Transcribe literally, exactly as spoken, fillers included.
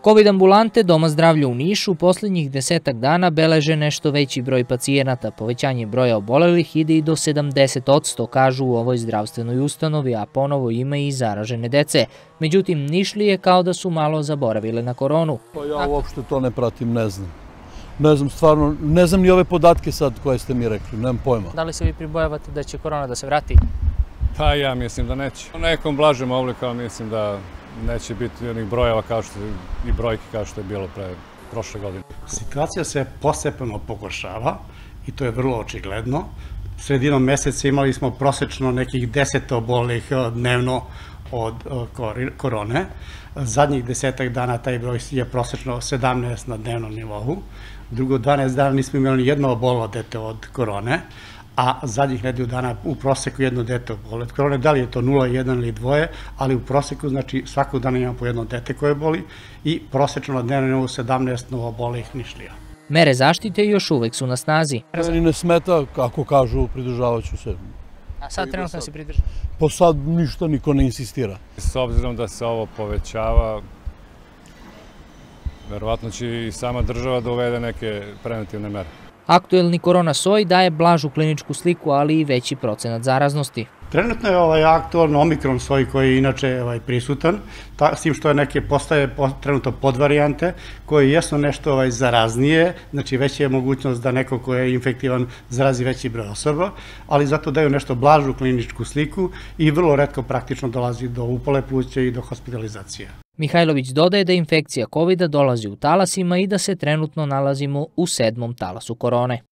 Kovid ambulante Doma zdravlja u Nišu posljednjih desetak dana beleže nešto veći broj pacijenata. Povećanje broja obolelih ide i do sedamdeset posto, kažu u ovoj zdravstvenoj ustanovi, a ponovo ima i zaražene dece. Međutim, Nišlije kao da su malo zaboravile na koronu. Pa ja uopšte to ne pratim, ne znam. Ne znam, stvarno, ne znam ni ove podatke sad koje ste mi rekli, nemam pojma. Da li se vi pribojavate da će korona da se vrati? Pa ja mislim da neće. U nekom blažem obliku, ali mislim da neće biti onih brojeva kao što i brojki kao što je bilo pre prošle godine. Situacija se postepeno pogoršava i to je vrlo očigledno. Sredinom meseca imali smo prosečno nekih deset obolelih dnevno od korone. Zadnjih desetak dana taj broj je prosečno sedamnaest na dnevnom nivou. Drugo, dvanaest dana nismo imali ni jedno obolelo dete od korone, a zadnjih nedelju dana u proseku jedno dete oboli od korone. Da li je to nula, jedan ili dvoje, ali u proseku, znači svakog dana imamo po jedno dete koje boli i prosečno na dnevnom nivou sedamnaest novoobolelih Nišlija. Mere zaštite još uvek su na snazi. Meni ne smeta, kako kažu, pridržavat ću se. A sad trenutno se pridržava? Pa sad ništa niko ne insistira. S obzirom da se ovo povećava, verovatno će i sama država da uvede neke preventivne mere. Aktuelni korona soj daje blažu kliničku sliku, ali i veći procenat zaraznosti. Trenutno je ovaj aktualno omikron soj koji je inače ovaj, prisutan, ta, s tim što je neke postaje po, trenutno podvarijante koje jesu nešto ovaj, zaraznije, znači veća je mogućnost da neko ko je infektivan zarazi veći broj osoba, ali zato daju nešto blažu kliničku sliku i vrlo retko praktično dolazi do upale pluća i do hospitalizacije. Mihajlović dodaje da infekcija kovida dolazi u talasima i da se trenutno nalazimo u sedmom talasu korone.